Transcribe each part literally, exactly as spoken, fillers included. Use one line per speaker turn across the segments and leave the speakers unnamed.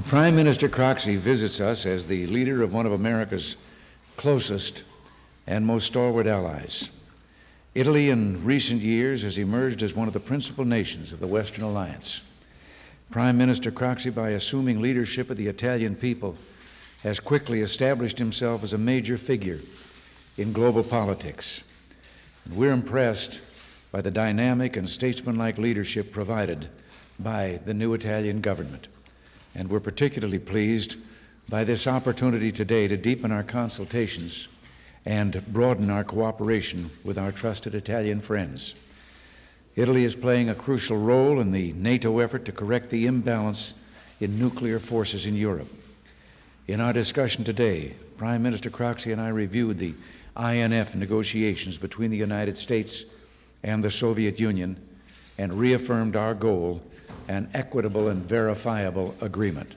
Prime Minister Croxy visits us as the leader of one of America's closest and most stalwart allies. Italy in recent years has emerged as one of the principal nations of the Western Alliance. Prime Minister Croxy, by assuming leadership of the Italian people, has quickly established himself as a major figure in global politics. And we're impressed by the dynamic and statesmanlike leadership provided by the new Italian government. And we're particularly pleased by this opportunity today to deepen our consultations and broaden our cooperation with our trusted Italian friends. Italy is playing a crucial role in the NATO effort to correct the imbalance in nuclear forces in Europe. In our discussion today, Prime Minister Croxy and I reviewed the I N F negotiations between the United States and the Soviet Union and reaffirmed our goal, an equitable and verifiable agreement.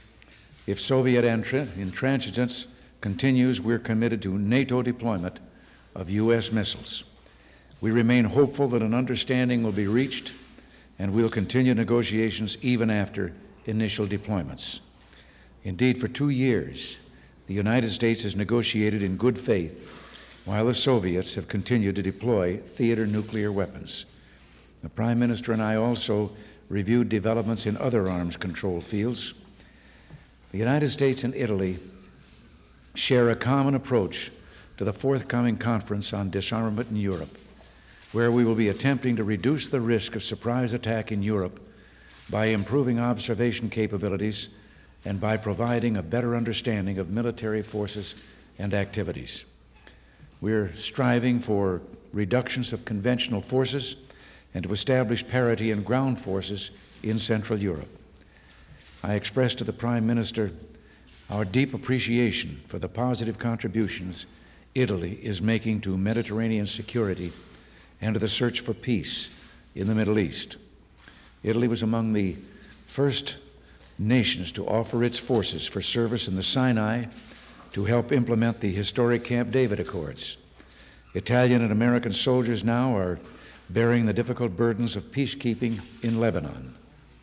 If Soviet intransigence continues, we're committed to NATO deployment of U S missiles. We remain hopeful that an understanding will be reached, and we'll continue negotiations even after initial deployments. Indeed, for two years, the United States has negotiated in good faith, while the Soviets have continued to deploy theater nuclear weapons. The Prime Minister and I also reviewed developments in other arms control fields. The United States and Italy share a common approach to the forthcoming conference on disarmament in Europe, where we will be attempting to reduce the risk of surprise attack in Europe by improving observation capabilities and by providing a better understanding of military forces and activities. We're striving for reductions of conventional forces and to establish parity in ground forces in Central Europe. I expressed to the Prime Minister our deep appreciation for the positive contributions Italy is making to Mediterranean security and to the search for peace in the Middle East. Italy was among the first nations to offer its forces for service in the Sinai to help implement the historic Camp David Accords. Italian and American soldiers now are bearing the difficult burdens of peacekeeping in Lebanon.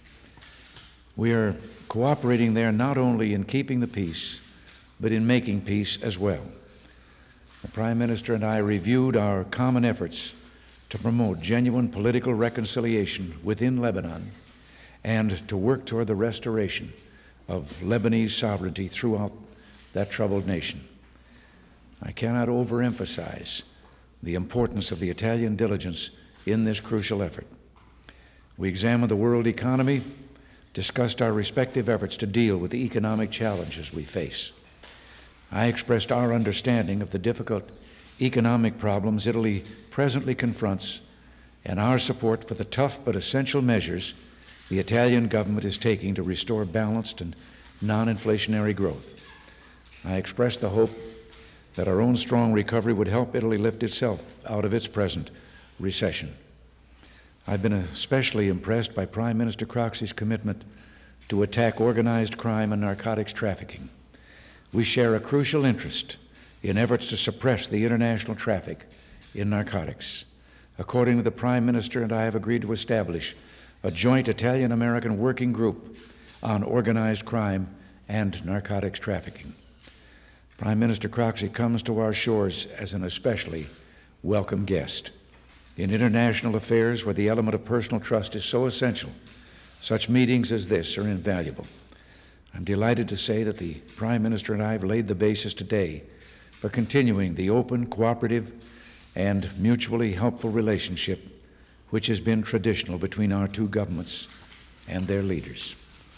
We are cooperating there not only in keeping the peace, but in making peace as well. The Prime Minister and I reviewed our common efforts to promote genuine political reconciliation within Lebanon and to work toward the restoration of Lebanese sovereignty throughout that troubled nation. I cannot overemphasize the importance of the Italian diligence in this crucial effort. We examined the world economy, discussed our respective efforts to deal with the economic challenges we face. I expressed our understanding of the difficult economic problems Italy presently confronts and our support for the tough but essential measures the Italian government is taking to restore balanced and non-inflationary growth. I expressed the hope that our own strong recovery would help Italy lift itself out of its present recession. I've been especially impressed by Prime Minister Croxy's commitment to attack organized crime and narcotics trafficking. We share a crucial interest in efforts to suppress the international traffic in narcotics. Accordingly, the Prime Minister and I have agreed to establish a joint Italian-American working group on organized crime and narcotics trafficking. Prime Minister Croxy comes to our shores as an especially welcome guest. In international affairs where the element of personal trust is so essential, such meetings as this are invaluable. I'm delighted to say that the Prime Minister and I have laid the basis today for continuing the open, cooperative, and mutually helpful relationship which has been traditional between our two governments and their leaders.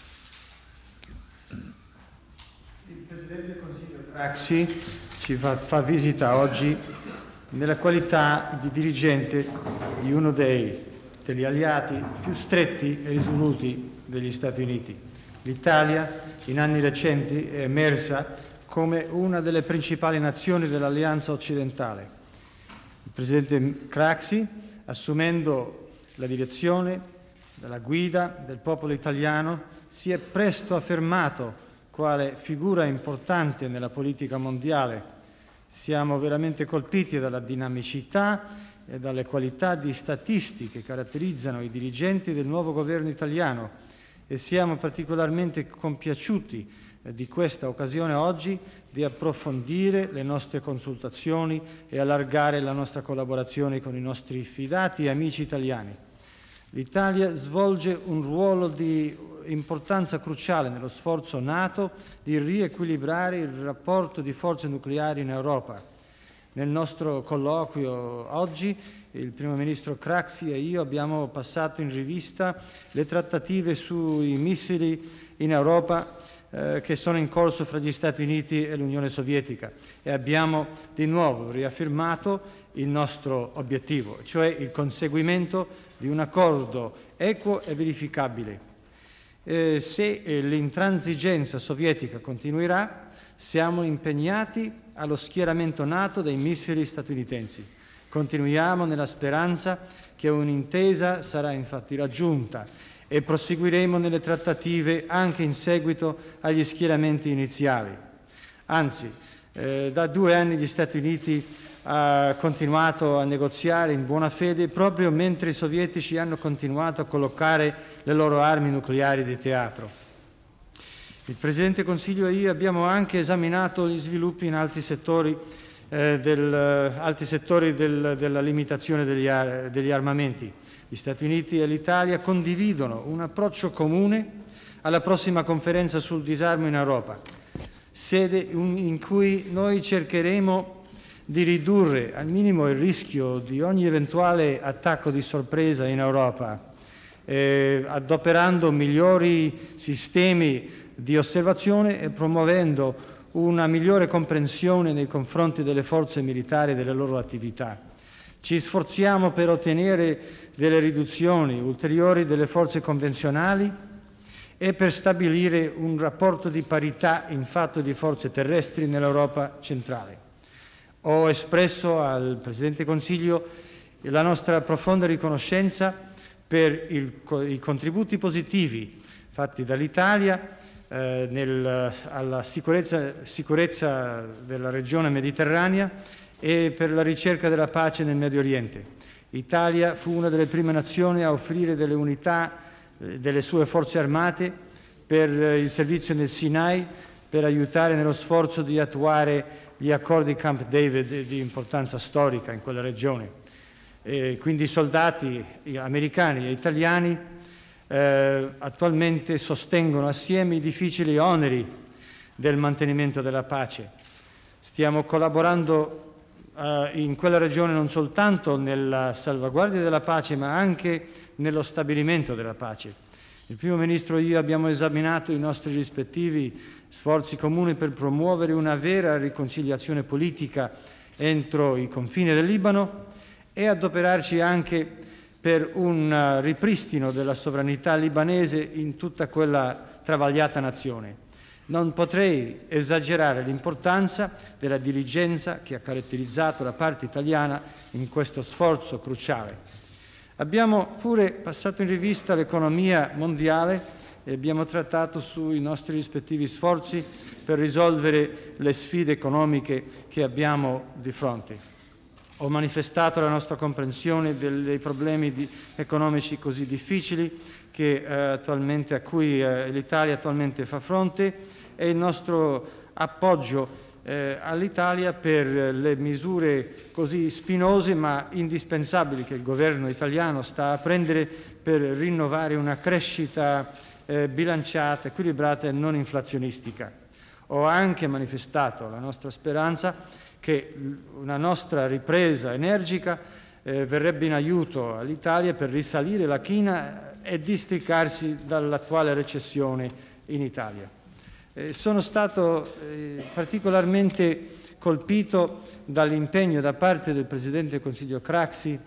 Il Presidente del Consiglio Craxi ci fa, fa visita oggi nella qualità di dirigente di uno dei, degli alleati più stretti e risoluti degli Stati Uniti. L'Italia in anni recenti è emersa come una delle principali nazioni dell'Alleanza occidentale. Il Presidente Craxi, assumendo la direzione, la guida del popolo italiano, si è presto affermato quale figura importante nella politica mondiale. Siamo veramente colpiti dalla dinamicità e dalle qualità di statisti che caratterizzano i dirigenti del nuovo governo italiano e siamo particolarmente compiaciuti eh, di questa occasione oggi di approfondire le nostre consultazioni e allargare la nostra collaborazione con i nostri fidati e amici italiani. L'Italia svolge un ruolo di importanza cruciale nello sforzo NATO di riequilibrare il rapporto di forze nucleari in Europa. Nel nostro colloquio oggi il Primo Ministro Craxi e io abbiamo passato in rivista le trattative sui missili in Europa eh, che sono in corso fra gli Stati Uniti e l'Unione Sovietica e abbiamo di nuovo riaffermato il nostro obiettivo, cioè il conseguimento di un accordo equo e verificabile. Eh, se eh, l'intransigenza sovietica continuerà, siamo impegnati allo schieramento NATO dei missili statunitensi. Continuiamo nella speranza che un'intesa sarà infatti raggiunta e proseguiremo nelle trattative anche in seguito agli schieramenti iniziali. Anzi, eh, da due anni gli Stati Uniti ha continuato a negoziare in buona fede proprio mentre i sovietici hanno continuato a collocare le loro armi nucleari di teatro. Il Presidente del Consiglio e io abbiamo anche esaminato gli sviluppi in altri settori, eh, del, altri settori del, della limitazione degli, ar degli armamenti. Gli Stati Uniti e l'Italia condividono un approccio comune alla prossima conferenza sul disarmo in Europa, sede in cui noi cercheremo di ridurre al minimo il rischio di ogni eventuale attacco di sorpresa in Europa, eh, adoperando migliori sistemi di osservazione e promuovendo una migliore comprensione nei confronti delle forze militari e delle loro attività. Ci sforziamo per ottenere delle riduzioni ulteriori delle forze convenzionali e per stabilire un rapporto di parità in fatto di forze terrestri nell'Europa centrale. Ho espresso al Presidente del Consiglio la nostra profonda riconoscenza per il, i contributi positivi fatti dall'Italia eh, nel, alla sicurezza, sicurezza della regione mediterranea e per la ricerca della pace nel Medio Oriente. L'Italia fu una delle prime nazioni a offrire delle unità eh, delle sue forze armate per eh, il servizio nel Sinai per aiutare nello sforzo di attuare gli accordi Camp David di importanza storica in quella regione. E quindi i soldati americani e italiani eh, attualmente sostengono assieme i difficili oneri del mantenimento della pace. Stiamo collaborando eh, in quella regione non soltanto nella salvaguardia della pace, ma anche nello stabilimento della pace. Il Primo Ministro e io abbiamo esaminato i nostri rispettivi sforzi comuni per promuovere una vera riconciliazione politica entro i confini del Libano e adoperarci anche per un ripristino della sovranità libanese in tutta quella travagliata nazione. Non potrei esagerare l'importanza della diligenza che ha caratterizzato la parte italiana in questo sforzo cruciale. Abbiamo pure passato in rivista l'economia mondiale e abbiamo trattato sui nostri rispettivi sforzi per risolvere le sfide economiche che abbiamo di fronte. Ho manifestato la nostra comprensione dei, dei problemi di, economici così difficili che, eh, attualmente, a cui eh, l'Italia attualmente fa fronte e il nostro appoggio eh, all'Italia per le misure così spinose ma indispensabili che il governo italiano sta a prendere per rinnovare una crescita Eh, bilanciata, equilibrata e non inflazionistica. Ho anche manifestato la nostra speranza che una nostra ripresa energica eh, verrebbe in aiuto all'Italia per risalire la china e districarsi dall'attuale recessione in Italia. Eh, sono stato eh, particolarmente colpito dall'impegno da parte del Presidente del Consiglio Craxi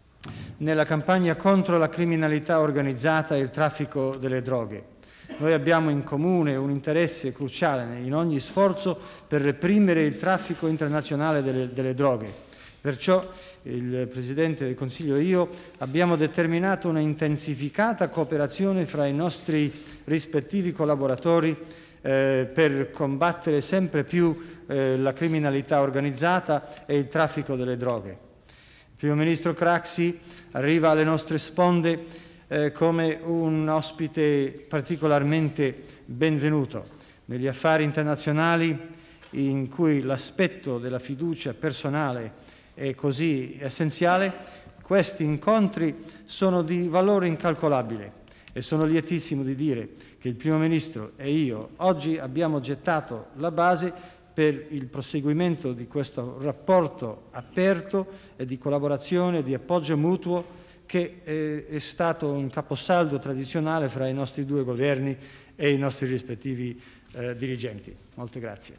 nella campagna contro la criminalità organizzata e il traffico delle droghe. Noi abbiamo in comune un interesse cruciale in ogni sforzo per reprimere il traffico internazionale delle, delle droghe. Perciò il Presidente del Consiglio e io abbiamo determinato una intensificata cooperazione fra i nostri rispettivi collaboratori eh, per combattere sempre più eh, la criminalità organizzata e il traffico delle droghe. Il Primo Ministro Craxi arriva alle nostre sponde eh, come un ospite particolarmente benvenuto. Negli affari internazionali in cui l'aspetto della fiducia personale è così essenziale, questi incontri sono di valore incalcolabile e sono lietissimo di dire che il Primo Ministro e io oggi abbiamo gettato la base per il proseguimento di questo rapporto aperto e di collaborazione e di appoggio mutuo che eh, è stato un caposaldo tradizionale fra i nostri due governi e i nostri rispettivi eh, dirigenti. Molte grazie.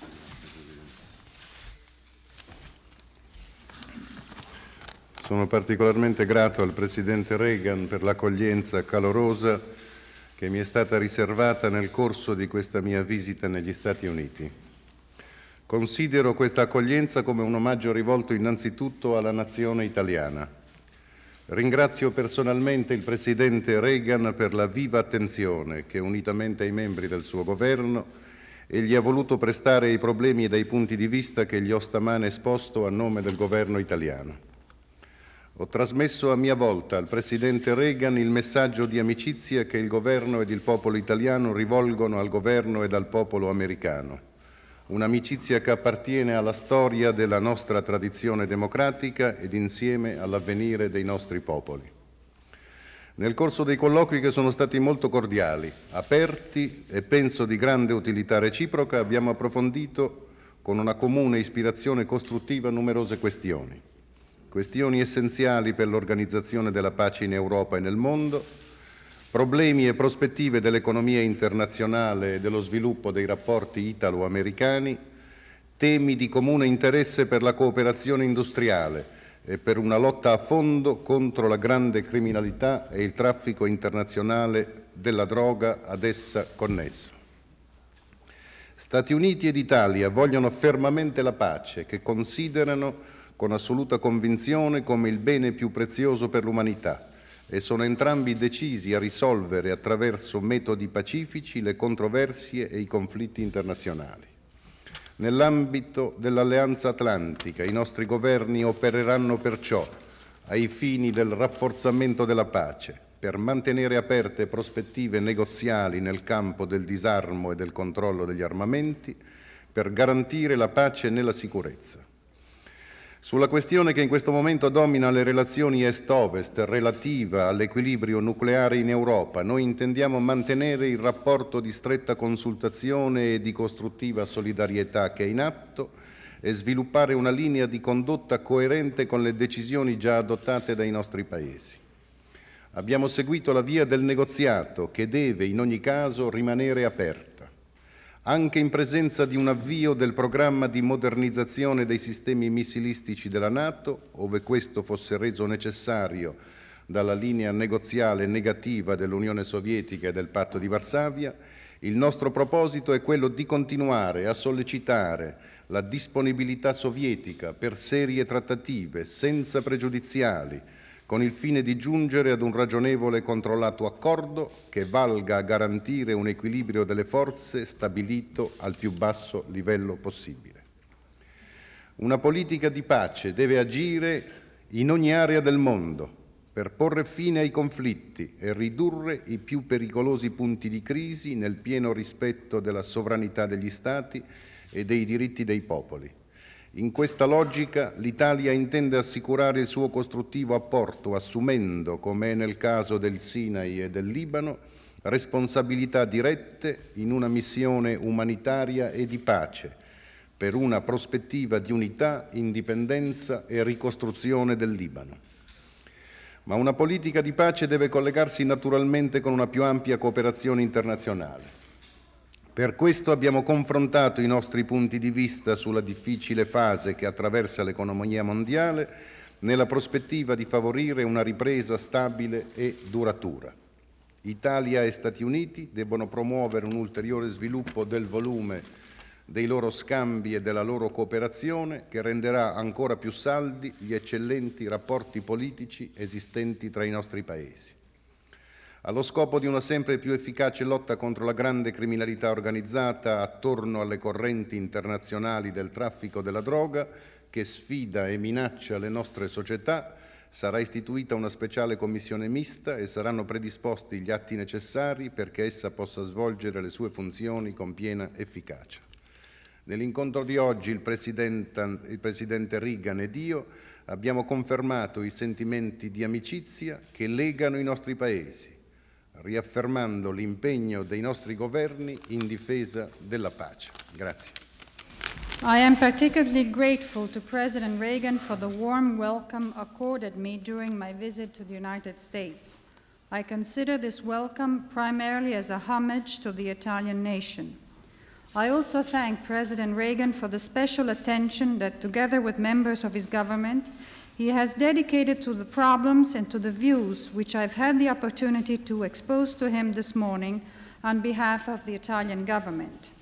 Sono particolarmente grato al Presidente Reagan per l'accoglienza calorosa che mi è stata riservata nel corso di questa mia visita negli Stati Uniti. Considero questa accoglienza come un omaggio rivolto innanzitutto alla nazione italiana. Ringrazio personalmente il Presidente Reagan per la viva attenzione che, unitamente ai membri del suo governo, egli ha voluto prestare ai problemi e ai punti di vista che gli ho stamane esposto a nome del governo italiano. Ho trasmesso a mia volta al Presidente Reagan il messaggio di amicizia che il governo ed il popolo italiano rivolgono al governo ed al popolo americano. Un'amicizia che appartiene alla storia della nostra tradizione democratica ed insieme all'avvenire dei nostri popoli. Nel corso dei colloqui, che sono stati molto cordiali, aperti e penso di grande utilità reciproca, abbiamo approfondito con una comune ispirazione costruttiva numerose questioni. Questioni essenziali per l'organizzazione della pace in Europa e nel mondo, problemi e prospettive dell'economia internazionale e dello sviluppo dei rapporti italo-americani, temi di comune interesse per la cooperazione industriale e per una lotta a fondo contro la grande criminalità e il traffico internazionale della droga ad essa connesso. Stati Uniti ed Italia vogliono fermamente la pace, che considerano con assoluta convinzione come il bene più prezioso per l'umanità, e sono entrambi decisi a risolvere attraverso metodi pacifici le controversie e i conflitti internazionali. Nell'ambito dell'Alleanza Atlantica i nostri governi opereranno perciò ai fini del rafforzamento della pace, per mantenere aperte prospettive negoziali nel campo del disarmo e del controllo degli armamenti, per garantire la pace nella sicurezza. Sulla questione che in questo momento domina le relazioni Est-Ovest relativa all'equilibrio nucleare in Europa, noi intendiamo mantenere il rapporto di stretta consultazione e di costruttiva solidarietà che è in atto e sviluppare una linea di condotta coerente con le decisioni già adottate dai nostri Paesi. Abbiamo seguito la via del negoziato, che deve in ogni caso rimanere aperta. Anche in presenza di un avvio del programma di modernizzazione dei sistemi missilistici della NATO, ove questo fosse reso necessario dalla linea negoziale negativa dell'Unione Sovietica e del Patto di Varsavia, il nostro proposito è quello di continuare a sollecitare la disponibilità sovietica per serie trattative senza pregiudiziali, con il fine di giungere ad un ragionevole e controllato accordo che valga a garantire un equilibrio delle forze stabilito al più basso livello possibile. Una politica di pace deve agire in ogni area del mondo per porre fine ai conflitti e ridurre i più pericolosi punti di crisi nel pieno rispetto della sovranità degli Stati e dei diritti dei popoli. In questa logica l'Italia intende assicurare il suo costruttivo apporto, assumendo, come è nel caso del Sinai e del Libano, responsabilità dirette in una missione umanitaria e di pace, per una prospettiva di unità, indipendenza e ricostruzione del Libano. Ma una politica di pace deve collegarsi naturalmente con una più ampia cooperazione internazionale. Per questo abbiamo confrontato i nostri punti di vista sulla difficile fase che attraversa l'economia mondiale nella prospettiva di favorire una ripresa stabile e duratura. Italia e Stati Uniti debbono promuovere un ulteriore sviluppo del volume dei loro scambi e della loro cooperazione, che renderà ancora più saldi gli eccellenti rapporti politici esistenti tra i nostri Paesi. Allo scopo di una sempre più efficace lotta contro la grande criminalità organizzata attorno alle correnti internazionali del traffico della droga, che sfida e minaccia le nostre società, Sarà istituita una speciale commissione mista e saranno predisposti gli atti necessari perché essa possa svolgere le sue funzioni con piena efficacia. Nell'incontro di oggi il Presidente, il Presidente Reagan ed io abbiamo confermato i sentimenti di amicizia che legano i nostri Paesi, riaffermando l'impegno dei nostri governi in difesa della pace. Grazie.
I am particularly grateful to President Reagan for the warm welcome accorded me during my visit to the United States. I consider this welcome primarily as a homage to the Italian nation. I also thank President Reagan for the special attention that, together with members of his government, he has dedicated to the problems and to the views which I've had the opportunity to expose to him this morning on behalf of the Italian government.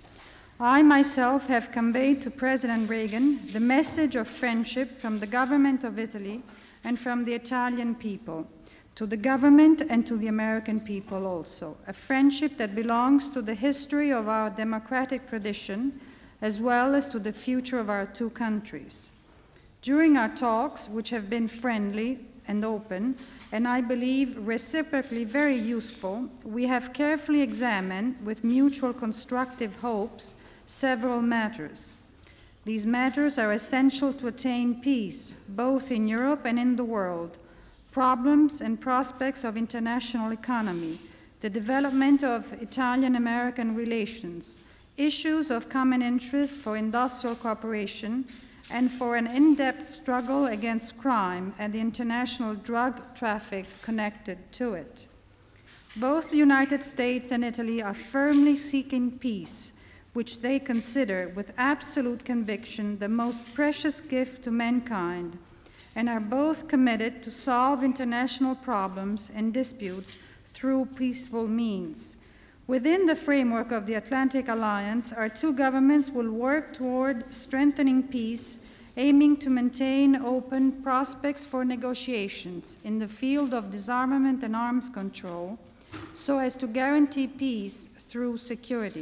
I myself have conveyed to President Reagan the message of friendship from the government of Italy and from the Italian people, to the government and to the American people also, a friendship that belongs to the history of our democratic tradition as well as to the future of our two countries. During our talks, which have been friendly and open, and I believe reciprocally very useful, we have carefully examined, with mutual constructive hopes, several matters. These matters are essential to attain peace, both in Europe and in the world, problems and prospects of international economy, the development of Italian-American relations, issues of common interest for industrial cooperation, and for an in-depth struggle against crime and the international drug traffic connected to it. Both the United States and Italy are firmly seeking peace, which they consider with absolute conviction the most precious gift to mankind, and are both committed to solve international problems and disputes through peaceful means. Within the framework of the Atlantic Alliance, our two governments will work toward strengthening peace, aiming to maintain open prospects for negotiations in the field of disarmament and arms control, so as to guarantee peace through security.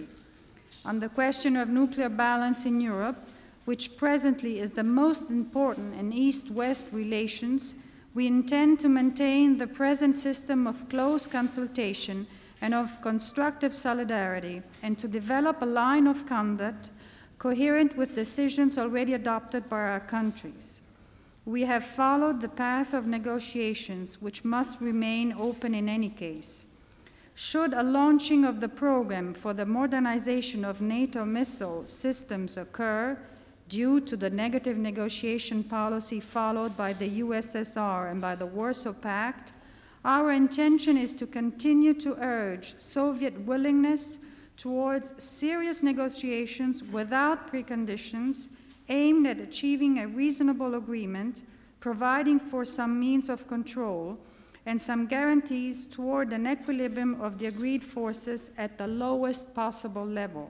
On the question of nuclear balance in Europe, which presently is the most important in East-West relations, we intend to maintain the present system of close consultation and of constructive solidarity, and to develop a line of conduct coherent with decisions already adopted by our countries. We have followed the path of negotiations, which must remain open in any case. Should a launching of the program for the modernization of NATO missile systems occur due to the negative negotiation policy followed by the U S S R and by the Warsaw Pact, our intention is to continue to urge Soviet willingness towards serious negotiations without preconditions aimed at achieving a reasonable agreement, providing for some means of control, and some guarantees toward an equilibrium of the agreed forces at the lowest possible level.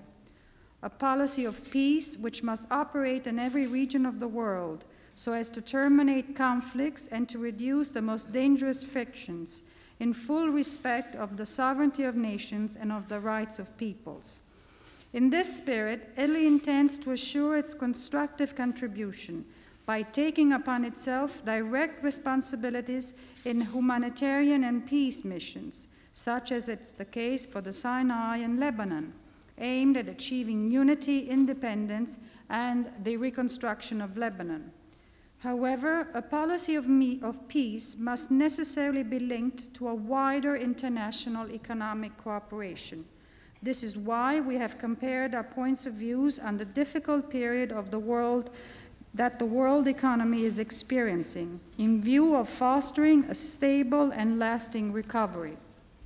A policy of peace which must operate in every region of the world so as to terminate conflicts and to reduce the most dangerous frictions in full respect of the sovereignty of nations and of the rights of peoples. In this spirit, Italy intends to assure its constructive contribution by taking upon itself direct responsibilities in humanitarian and peace missions, such as it's the case for the Sinai and Lebanon, aimed at achieving unity, independence, and the reconstruction of Lebanon. However, a policy of, me, of peace must necessarily be linked to a wider international economic cooperation. This is why we have compared our points of views on the difficult period of the world that the world economy is experiencing in view of fostering a stable and lasting recovery.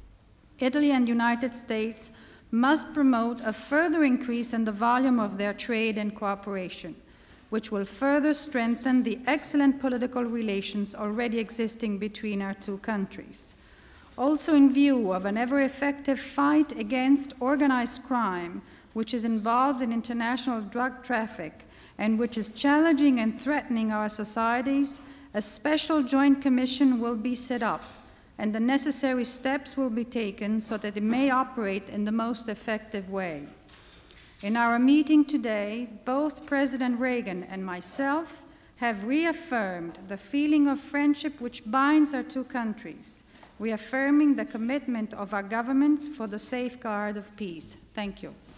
Italy and the United States must promote a further increase in the volume of their trade and cooperation, which will further strengthen the excellent political relations already existing between our two countries. Also in view of an ever-effective fight against organized crime, which is involved in international drug traffic and which is challenging and threatening our societies, a special joint commission will be set up, and the necessary steps will be taken so that it may operate in the most effective way. In our meeting today, both President Reagan and myself have reaffirmed the feeling of friendship which binds our two countries, reaffirming the commitment of our governments for the safeguard of peace. Thank you.